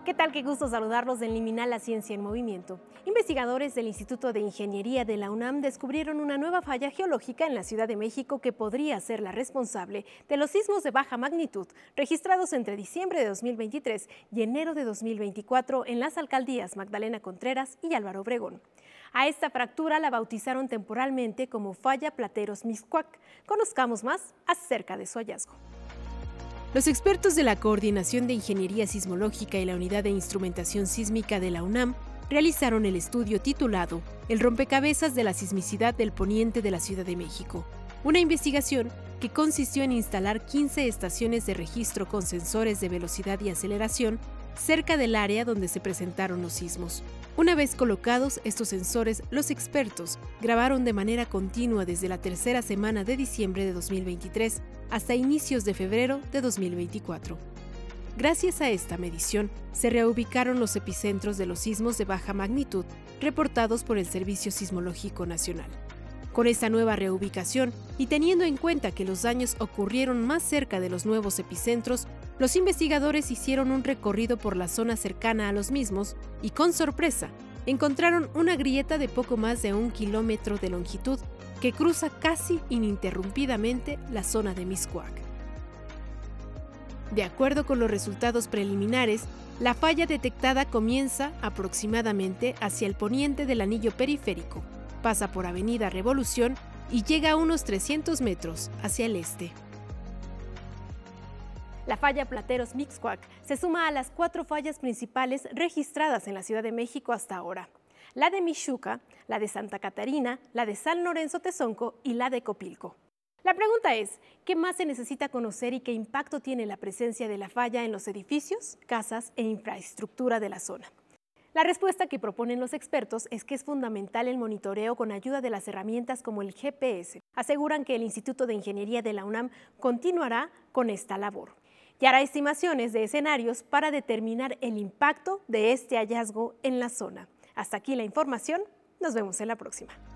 ¿Qué tal? Qué gusto saludarlos en Liminal, la ciencia en movimiento. Investigadores del Instituto de Ingeniería de la UNAM descubrieron una nueva falla geológica en la Ciudad de México que podría ser la responsable de los sismos de baja magnitud registrados entre diciembre de 2023 y enero de 2024 en las alcaldías Magdalena Contreras y Álvaro Obregón. A esta fractura la bautizaron temporalmente como Falla Plateros-Mixcoac. Conozcamos más acerca de su hallazgo. Los expertos de la Coordinación de Ingeniería Sismológica y la Unidad de Instrumentación Sísmica de la UNAM realizaron el estudio titulado El rompecabezas de la sismicidad del poniente de la Ciudad de México, una investigación que consistió en instalar 15 estaciones de registro con sensores de velocidad y aceleración cerca del área donde se presentaron los sismos. Una vez colocados estos sensores, los expertos grabaron de manera continua desde la tercera semana de diciembre de 2023 hasta inicios de febrero de 2024. Gracias a esta medición, se reubicaron los epicentros de los sismos de baja magnitud reportados por el Servicio Sismológico Nacional. Con esta nueva reubicación y teniendo en cuenta que los daños ocurrieron más cerca de los nuevos epicentros, los investigadores hicieron un recorrido por la zona cercana a los mismos y, con sorpresa, encontraron una grieta de poco más de 1 kilómetro de longitud que cruza casi ininterrumpidamente la zona de Mixcoac. De acuerdo con los resultados preliminares, la falla detectada comienza aproximadamente hacia el poniente del anillo periférico, pasa por Avenida Revolución y llega a unos 300 metros hacia el este. La falla Plateros-Mixcoac se suma a las 4 fallas principales registradas en la Ciudad de México hasta ahora: la de Mixhuca, la de Santa Catarina, la de San Lorenzo Tezonco y la de Copilco. La pregunta es, ¿qué más se necesita conocer y qué impacto tiene la presencia de la falla en los edificios, casas e infraestructura de la zona? La respuesta que proponen los expertos es que es fundamental el monitoreo con ayuda de las herramientas como el GPS. Aseguran que el Instituto de Ingeniería de la UNAM continuará con esta labor y hará estimaciones de escenarios para determinar el impacto de este hallazgo en la zona. Hasta aquí la información, nos vemos en la próxima.